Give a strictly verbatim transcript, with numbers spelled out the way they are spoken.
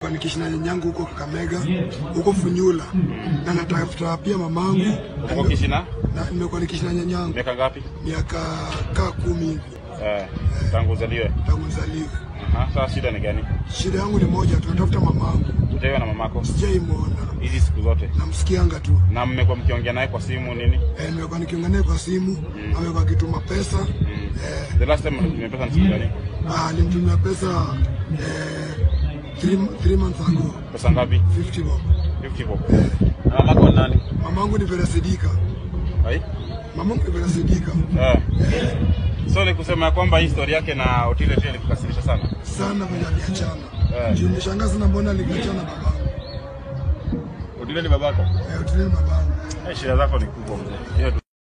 Nikiishi na nyanyangu huko Kakamega, huko Funyula. Na natafuta pia mamangu. Uko kishi na? Na nimekuwa nikiishi na nyanyangu. Miaka ngapi? Miaka kaa kumi hivi. Eh, tangu uzaliwe. Tangu uzaliwe. Aha, sasa shida ni gani? Shida yangu ni moja, tunatafuta mamangu. Hujaiona na mamako? Sijaimwona. Hizi siku zote. Namsikianga tu. Na mmekuwa mkiongea naye kwa simu nini? Eh, nimekuwa nikiongea naye kwa simu, mm. amekuwa akituma pesa. Mm. Eh, the last time nimetumia pesa ni siku gani? Ah, nilimtumia pesa eh three, three months ago. Pesa ngapi? fifty bob. fifty bob. Eh. Na mamako ni nani? Mamangu ni Vera Sidika. Hai? Mamangu ni Vera Sidika. Eh. Eh. So ni kusema kwamba historia yake na Otile pia ilikukasirisha sana. Sana kwenye aliachana. Eh. Juu nishangaa sana mbona aliachana babangu. Otile ni babako? Eh, Otile ni babangu. Eh, shida zako ni kubwa mzee.